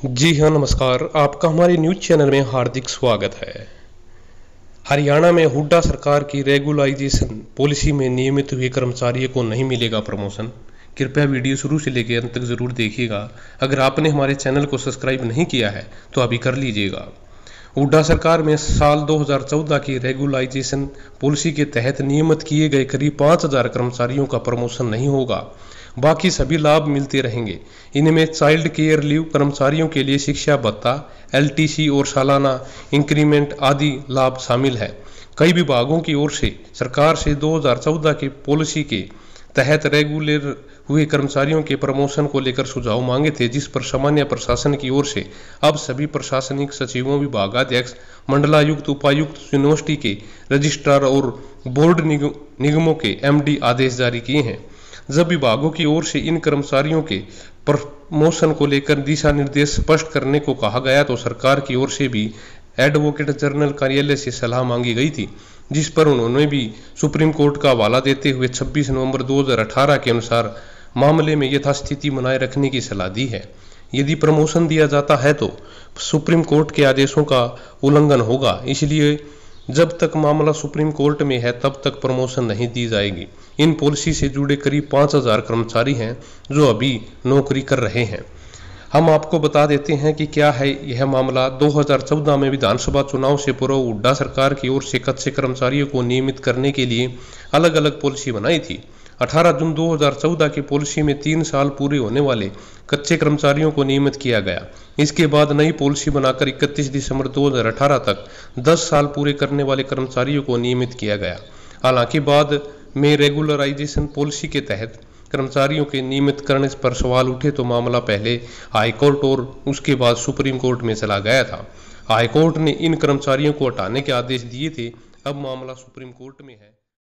जी हाँ, नमस्कार। आपका हमारे न्यूज़ चैनल में हार्दिक स्वागत है। हरियाणा में हुड्डा सरकार की रेगुलाइजेशन पॉलिसी में नियमित हुए कर्मचारियों को नहीं मिलेगा प्रमोशन। कृपया वीडियो शुरू से लेकर अंत तक ज़रूर देखिएगा। अगर आपने हमारे चैनल को सब्सक्राइब नहीं किया है तो अभी कर लीजिएगा। हुड्डा सरकार में साल 2014 की रेगुलाइजेशन पॉलिसी के तहत नियमित किए गए करीब 5000 कर्मचारियों का प्रमोशन नहीं होगा। बाकी सभी लाभ मिलते रहेंगे। इनमें चाइल्ड केयर लीव, कर्मचारियों के लिए शिक्षा भत्ता, एलटीसी और सालाना इंक्रीमेंट आदि लाभ शामिल है। कई विभागों की ओर से सरकार से 2014 की पॉलिसी के तहत रेगुलर हुए कर्मचारियों के प्रमोशन को लेकर सुझाव मांगे थे, जिस पर सामान्य प्रशासन की ओर से अब सभी प्रशासनिक सचिवों, विभागाध्यक्ष, मंडलायुक्त, उपायुक्त, यूनिवर्सिटी के रजिस्ट्रार और बोर्ड निगमों के एमडी आदेश जारी किए हैं। जब विभागों की ओर से इन कर्मचारियों के प्रमोशन को लेकर दिशा निर्देश स्पष्ट करने को कहा गया तो सरकार की ओर से भी एडवोकेट जनरल कार्यालय से सलाह मांगी गई थी, जिस पर उन्होंने भी सुप्रीम कोर्ट का हवाला देते हुए 26 नवंबर 2018 के अनुसार मामले में यथास्थिति बनाए रखने की सलाह दी है। यदि प्रमोशन दिया जाता है तो सुप्रीम कोर्ट के आदेशों का उल्लंघन होगा, इसलिए जब तक मामला सुप्रीम कोर्ट में है तब तक प्रमोशन नहीं दी जाएगी। इन पॉलिसी से जुड़े करीब 5000 कर्मचारी हैं जो अभी नौकरी कर रहे हैं। हम आपको बता देते हैं कि क्या है यह मामला। 2014 में विधानसभा चुनाव से पूर्व हुड्डा सरकार की ओर से कच्चे कर्मचारियों को नियमित करने के लिए अलग अलग पॉलिसी बनाई थी। 18 जून 2014 की पॉलिसी में 3 साल पूरे होने वाले कच्चे कर्मचारियों को नियमित किया गया। इसके बाद नई पॉलिसी बनाकर 31 दिसंबर 2018 तक 10 साल पूरे करने वाले कर्मचारियों को नियमित किया गया। हालांकि बाद में रेगुलराइजेशन पॉलिसी के तहत कर्मचारियों के नियमित करने पर सवाल उठे तो मामला पहले हाईकोर्ट और उसके बाद सुप्रीम कोर्ट में चला गया था। हाईकोर्ट ने इन कर्मचारियों को हटाने के आदेश दिए थे। अब मामला सुप्रीम कोर्ट में है।